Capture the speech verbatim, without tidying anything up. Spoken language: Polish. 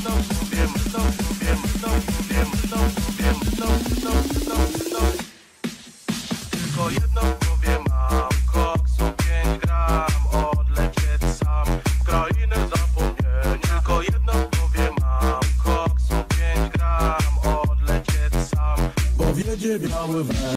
Tylko jedno w głowie mam, koksu pięć gram, odlecieć sam w krainę zapomnień. Tylko jedno w głowie mam, koksu pięć gram, odlecieć sam, bo wiedzie biały we